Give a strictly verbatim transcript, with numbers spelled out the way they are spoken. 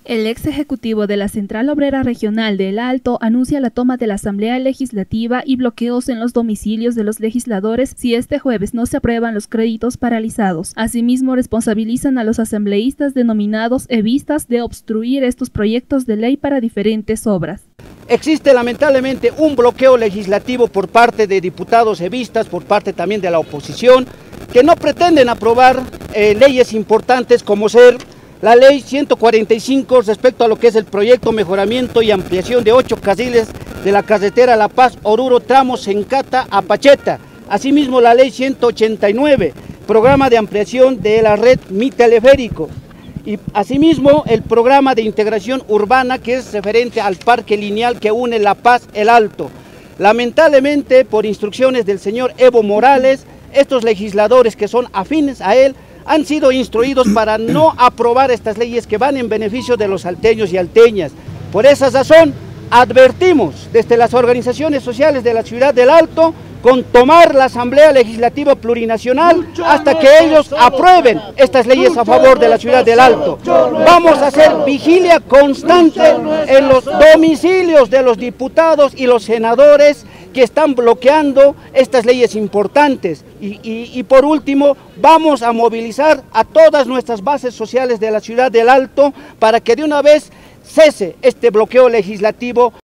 El ex ejecutivo de la Central Obrera Regional de El Alto anuncia la toma de la Asamblea Legislativa y bloqueos en los domicilios de los legisladores si este jueves no se aprueban los créditos paralizados. Asimismo, responsabilizan a los asambleístas denominados evistas de obstruir estos proyectos de ley para diferentes obras. Existe lamentablemente un bloqueo legislativo por parte de diputados evistas, por parte también de la oposición, que no pretenden aprobar eh, leyes importantes como ser la ley ciento cuarenta y cinco respecto a lo que es el proyecto mejoramiento y ampliación de ocho carriles de la carretera La Paz-Oruro, tramo Sencata a Pacheta. Asimismo la ley ciento ochenta y nueve, programa de ampliación de la red Mi Teleférico. Y asimismo el programa de integración urbana que es referente al parque lineal que une La Paz-El Alto. Lamentablemente por instrucciones del señor Evo Morales, estos legisladores que son afines a él han sido instruidos para no aprobar estas leyes que van en beneficio de los salteños y alteñas. Por esa razón, advertimos desde las organizaciones sociales de la ciudad del Alto con tomar la Asamblea Legislativa Plurinacional hasta que ellos aprueben estas leyes a favor de la ciudad del Alto. Vamos a hacer vigilia constante en los domicilios de los diputados y los senadores que están bloqueando estas leyes importantes. Y, y, y por último, vamos a movilizar a todas nuestras bases sociales de la ciudad del Alto para que de una vez cese este bloqueo legislativo.